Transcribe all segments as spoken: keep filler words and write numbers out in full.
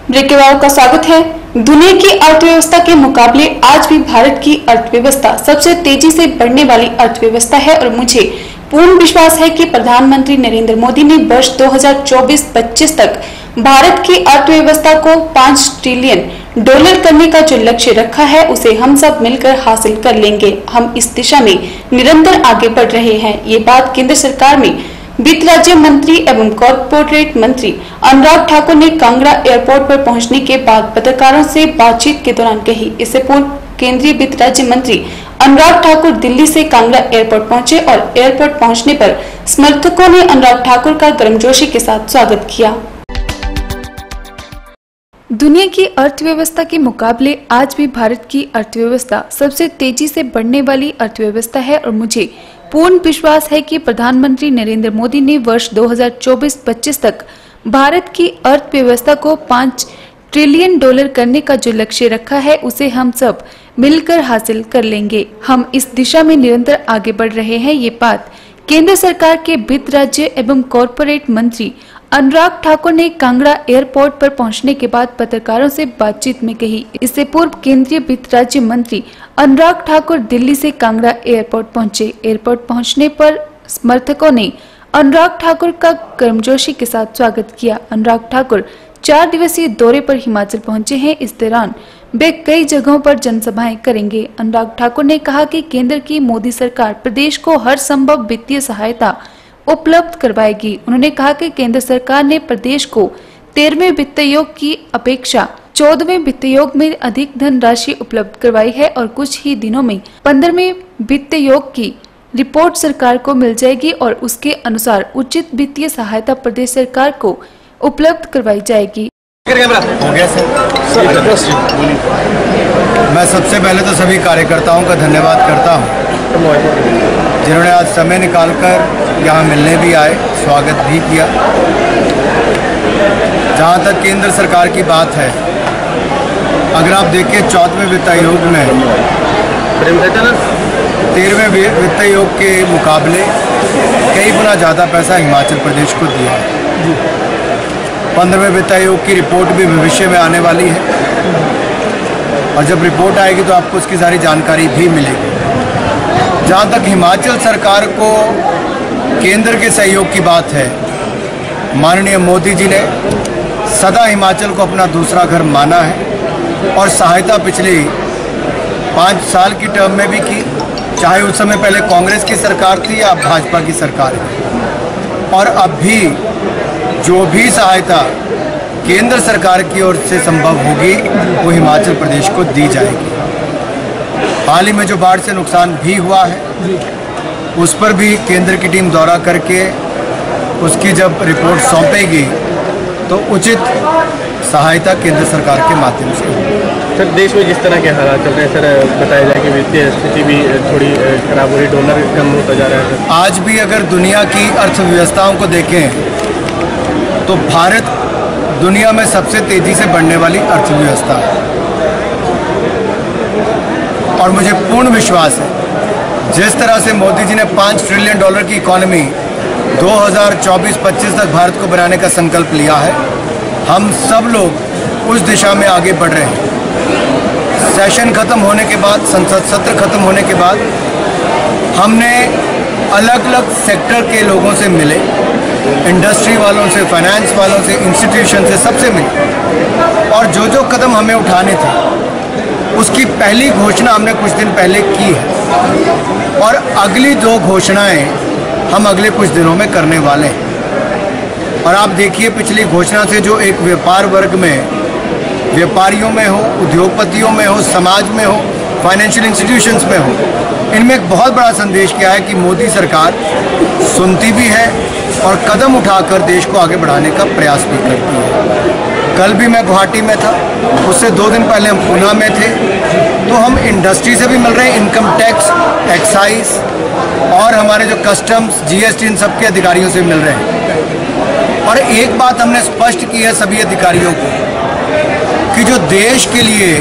Break के बाद का स्वागत है। दुनिया की अर्थव्यवस्था के मुकाबले आज भी भारत की अर्थव्यवस्था सबसे तेजी से बढ़ने वाली अर्थव्यवस्था है और मुझे पूर्ण विश्वास है कि प्रधानमंत्री नरेंद्र मोदी ने वर्ष दो हज़ार चौबीस पच्चीस तक भारत की अर्थव्यवस्था को पाँच ट्रिलियन डॉलर करने का जो लक्ष्य रखा है उसे हम सब मिलकर हासिल कर लेंगे। हम इस दिशा में निरंतर आगे बढ़ रहे हैं। ये बात केंद्र सरकार में वित्त राज्य मंत्री एवं कॉर्पोरेट मंत्री अनुराग ठाकुर ने कांगड़ा एयरपोर्ट पर पहुंचने के बाद पत्रकारों से बातचीत के दौरान कही। इससे पूर्व केंद्रीय वित्त राज्य मंत्री अनुराग ठाकुर दिल्ली से कांगड़ा एयरपोर्ट पहुंचे और एयरपोर्ट पहुंचने पर समर्थकों ने अनुराग ठाकुर का गर्मजोशी के साथ स्वागत किया। दुनिया की अर्थव्यवस्था के मुकाबले आज भी भारत की अर्थव्यवस्था सबसे तेजी से बढ़ने वाली अर्थव्यवस्था है और मुझे पूर्ण विश्वास है कि प्रधानमंत्री नरेंद्र मोदी ने वर्ष दो हज़ार चौबीस पच्चीस तक भारत की अर्थव्यवस्था को पाँच ट्रिलियन डॉलर करने का जो लक्ष्य रखा है उसे हम सब मिलकर हासिल कर लेंगे। हम इस दिशा में निरंतर आगे बढ़ रहे हैं। ये बात केंद्र सरकार के वित्त राज्य एवं कॉर्पोरेट मंत्री अनुराग ठाकुर ने कांगड़ा एयरपोर्ट पर पहुंचने के बाद पत्रकारों से बातचीत में कही। इससे पूर्व केंद्रीय वित्त राज्य मंत्री अनुराग ठाकुर दिल्ली से कांगड़ा एयरपोर्ट पहुंचे। एयरपोर्ट पहुंचने पर समर्थकों ने अनुराग ठाकुर का गर्मजोशी के साथ स्वागत किया। अनुराग ठाकुर चार दिवसीय दौरे पर हिमाचल पहुंचे हैं। इस दौरान वे कई जगहों पर जनसभाएं करेंगे। अनुराग ठाकुर ने कहा कि केंद्र की मोदी सरकार प्रदेश को हर संभव वित्तीय सहायता उपलब्ध करवाएगी। उन्होंने कहा कि केंद्र सरकार ने प्रदेश को तेरहवें वित्त आयोग की अपेक्षा चौदहवें वित्त आयोग में अधिक धनराशि उपलब्ध करवाई है और कुछ ही दिनों में पंद्रहवें वित्त आयोग की रिपोर्ट सरकार को मिल जाएगी और उसके अनुसार उचित वित्तीय सहायता प्रदेश सरकार को उपलब्ध करवाई जाएगी। हो गया सर। मैं सबसे पहले तो सभी कार्यकर्ताओं का धन्यवाद करता हूं जिन्होंने आज समय निकालकर यहाँ मिलने भी आए, स्वागत भी किया। जहाँ तक केंद्र सरकार की बात है, अगर आप देखिए चौदहवें वित्त आयोग में तेरहवें वित्त आयोग के मुकाबले कई गुना ज़्यादा पैसा हिमाचल प्रदेश को दिया है। पंद्रहवें वित्त आयोग की रिपोर्ट भी भविष्य में आने वाली है और जब रिपोर्ट आएगी तो आपको उसकी सारी जानकारी भी मिलेगी। जहाँ तक हिमाचल सरकार को केंद्र के सहयोग की बात है, माननीय मोदी जी ने सदा हिमाचल को अपना दूसरा घर माना है और सहायता पिछले पाँच साल की टर्म में भी की, चाहे उस समय पहले कांग्रेस की सरकार थी या भाजपा की सरकार है। और अब भी जो भी सहायता केंद्र सरकार की ओर से संभव होगी वो हिमाचल प्रदेश को दी जाएगी। हाल ही में जो बाढ़ से नुकसान भी हुआ है उस पर भी केंद्र की टीम दौरा करके उसकी जब रिपोर्ट सौंपेगी तो उचित सहायता केंद्र सरकार के माध्यम से होगी। सर, देश में जिस तरह के हालात चल रहे हैं सर, बताया जाए कि वित्तीय स्थिति भी थोड़ी खराब हो रही, डॉलर कम होता जा रहा है। आज भी अगर दुनिया की अर्थव्यवस्थाओं को देखें तो भारत दुनिया में सबसे तेजी से बढ़ने वाली अर्थव्यवस्था है और मुझे पूर्ण विश्वास है जिस तरह से मोदी जी ने पाँच ट्रिलियन डॉलर की इकॉनमी दो हज़ार चौबीस पच्चीस तक भारत को बनाने का संकल्प लिया है, हम सब लोग उस दिशा में आगे बढ़ रहे हैं। सेशन खत्म होने के बाद, संसद सत्र खत्म होने के बाद हमने अलग अलग सेक्टर के लोगों से मिले, इंडस्ट्री वालों से, फाइनेंस वालों से, इंस्टीट्यूशन से, सबसे मिले और जो जो कदम हमें उठाने थे उसकी पहली घोषणा हमने कुछ दिन पहले की है और अगली दो घोषणाएं हम अगले कुछ दिनों में करने वाले हैं। और आप देखिए पिछली घोषणा से जो एक व्यापार वर्ग में, व्यापारियों में हो, उद्योगपतियों में हो, समाज में हो, फाइनेंशियल इंस्टीट्यूशंस में हो, इनमें एक बहुत बड़ा संदेश क्या है कि मोदी सरकार सुनती भी है और कदम उठाकर देश को आगे बढ़ाने का प्रयास भी करती है। कल भी मैं गुवाहाटी में था, उससे दो दिन पहले हम पुणे में थे, तो हम इंडस्ट्री से भी मिल रहे हैं, इनकम टैक्स, एक्साइज और हमारे जो कस्टम्स, जीएसटी, इन सब के अधिकारियों से मिल रहे हैं। और एक बात हमने स्पष्ट की है सभी अधिकारियों को कि जो देश के लिए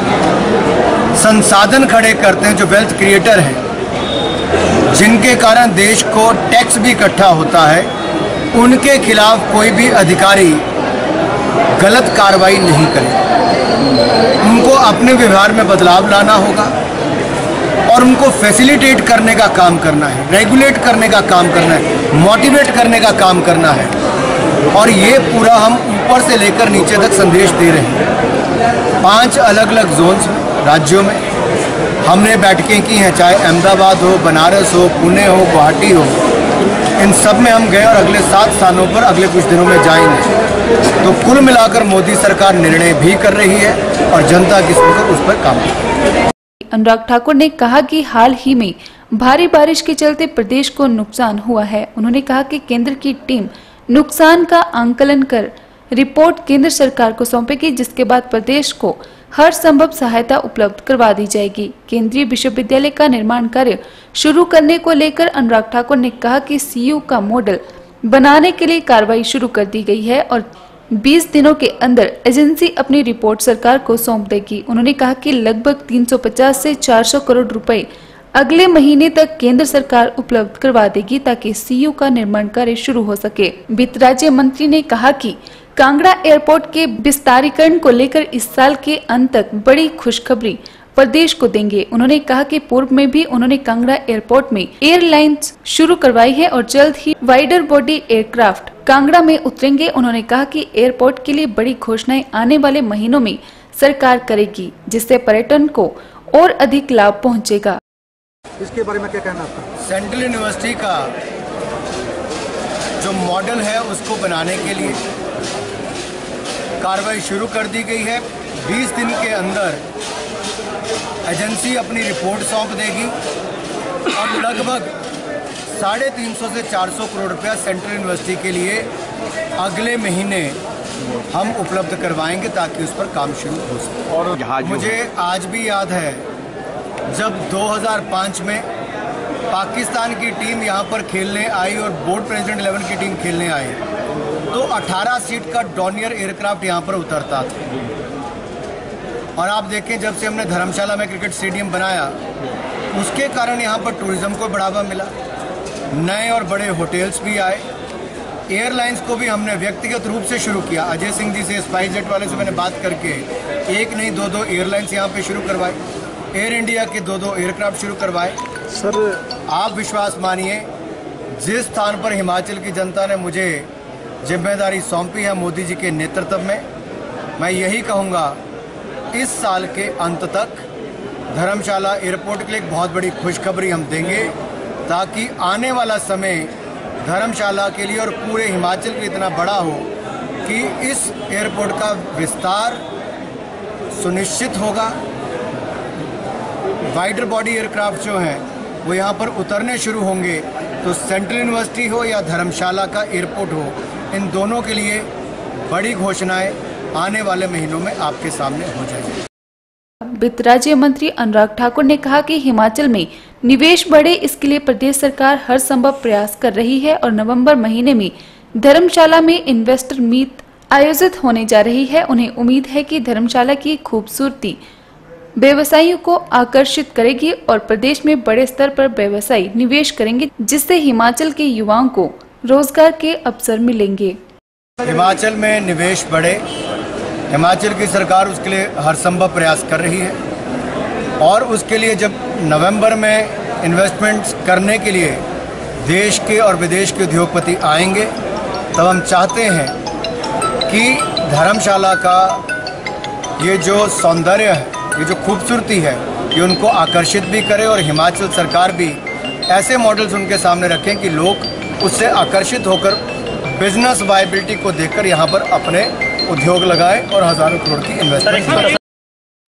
संसाधन खड़े करते हैं, जो वेल्थ क्रिएटर हैं, जिनके कारण देश को टैक्स भी इकट्ठा होता है, उनके खिलाफ कोई भी अधिकारी गलत कार्रवाई नहीं करें। उनको अपने व्यवहार में बदलाव लाना होगा और उनको फैसिलिटेट करने का काम करना है, रेगुलेट करने का काम करना है, मोटिवेट करने का काम करना है। और ये पूरा हम ऊपर से लेकर नीचे तक संदेश दे रहे हैं। पांच अलग अलग जोन्स राज्यों में हमने बैठकें की हैं, चाहे अहमदाबाद हो, बनारस हो, पुणे हो, गुवाहाटी हो, इन सब में हम गए और अगले सात स्थानों पर अगले कुछ दिनों में जाएंगे। तो कुल मिलाकर मोदी सरकार निर्णय भी कर रही है और जनता की सुनकर उस पर काम कर रही है। अनुराग ठाकुर ने कहा कि हाल ही में भारी बारिश के चलते प्रदेश को नुकसान हुआ है। उन्होंने कहा कि केंद्र की टीम नुकसान का आंकलन कर रिपोर्ट केंद्र सरकार को सौंपेगी, जिसके बाद प्रदेश को हर संभव सहायता उपलब्ध करवा दी जाएगी। केंद्रीय विश्वविद्यालय का निर्माण कार्य शुरू करने को लेकर अनुराग ठाकुर ने कहा कि सीयू का मॉडल बनाने के लिए कार्रवाई शुरू कर दी गई है और बीस दिनों के अंदर एजेंसी अपनी रिपोर्ट सरकार को सौंप देगी। उन्होंने कहा कि लगभग तीन सौ पचास से चार सौ करोड़ रुपए अगले महीने तक केंद्र सरकार उपलब्ध करवा देगी ताकि सीयू का निर्माण कार्य शुरू हो सके। वित्त राज्य मंत्री ने कहा कि कांगड़ा एयरपोर्ट के विस्तारीकरण को लेकर इस साल के अंत तक बड़ी खुशखबरी प्रदेश को देंगे। उन्होंने कहा कि पूर्व में भी उन्होंने कांगड़ा एयरपोर्ट में एयरलाइंस शुरू करवाई है और जल्द ही वाइडर बॉडी एयरक्राफ्ट कांगड़ा में उतरेंगे। उन्होंने कहा कि एयरपोर्ट के लिए बड़ी घोषणाएं आने वाले महीनों में सरकार करेगी, जिससे पर्यटन को और अधिक लाभ पहुंचेगा। इसके बारे में क्या कहना आपका? सेंट्रल यूनिवर्सिटी का जो मॉडल है उसको बनाने के लिए कार्रवाई शुरू कर दी गई है। बीस दिन के अंदर एजेंसी अपनी रिपोर्ट सौंप देगी और लगभग साढ़े तीन सौ से चार सौ करोड़ रुपया सेंट्रल यूनिवर्सिटी के लिए अगले महीने हम उपलब्ध करवाएंगे ताकि उस पर काम शुरू हो सके। और मुझे आज भी याद है जब दो हज़ार पाँच में पाकिस्तान की टीम यहाँ पर खेलने आई और बोर्ड प्रेसिडेंट इलेवन की टीम खेलने आई तो अठारह सीट का डॉनियर एयरक्राफ्ट यहाँ पर उतरता था। और आप देखें जब से हमने धर्मशाला में क्रिकेट स्टेडियम बनाया उसके कारण यहाँ पर टूरिज्म को बढ़ावा मिला, नए और बड़े होटल्स भी आए। एयरलाइंस को भी हमने व्यक्तिगत रूप से शुरू किया। अजय सिंह जी से, स्पाइस जेट वाले से मैंने बात करके एक नहीं दो दो एयरलाइंस यहाँ पे शुरू करवाई। एयर इंडिया के दो दो एयरक्राफ्ट शुरू करवाए। सर आप विश्वास मानिए जिस स्थान पर हिमाचल की जनता ने मुझे जिम्मेदारी सौंपी है मोदी जी के नेतृत्व में, मैं यही कहूँगा इस साल के अंत तक धर्मशाला एयरपोर्ट के लिए एक बहुत बड़ी खुशखबरी हम देंगे ताकि आने वाला समय धर्मशाला के लिए और पूरे हिमाचल के लिए इतना बड़ा हो कि इस एयरपोर्ट का विस्तार सुनिश्चित होगा। वाइडर बॉडी एयरक्राफ्ट जो हैं वो यहाँ पर उतरने शुरू होंगे तो सेंट्रल यूनिवर्सिटी हो या धर्मशाला का एयरपोर्ट हो, इन दोनों के लिए बड़ी घोषणाएं आने वाले महीनों में आपके सामने हो जाएगी। वित्त राज्य मंत्री अनुराग ठाकुर ने कहा कि हिमाचल में निवेश बढ़े, इसके लिए प्रदेश सरकार हर संभव प्रयास कर रही है और नवंबर महीने में धर्मशाला में इन्वेस्टर मीट आयोजित होने जा रही है। उन्हें उम्मीद है कि धर्मशाला की खूबसूरती व्यवसायियों को आकर्षित करेगी और प्रदेश में बड़े स्तर पर व्यवसायी निवेश करेंगे, जिससे हिमाचल के युवाओं को रोजगार के अवसर मिलेंगे। हिमाचल में निवेश बढ़े, हिमाचल की सरकार उसके लिए हर संभव प्रयास कर रही है और उसके लिए जब नवंबर में इन्वेस्टमेंट्स करने के लिए देश के और विदेश के उद्योगपति आएंगे तब हम चाहते हैं कि धर्मशाला का ये जो सौंदर्य है, ये जो खूबसूरती है, ये उनको आकर्षित भी करे और हिमाचल सरकार भी ऐसे मॉडल्स उनके सामने रखें कि लोग उससे आकर्षित होकर बिजनेस वायबिलिटी को देखकर यहाँ पर अपने उद्योग लगाएं और हजारों करोड़ की इन्वेस्टमेंट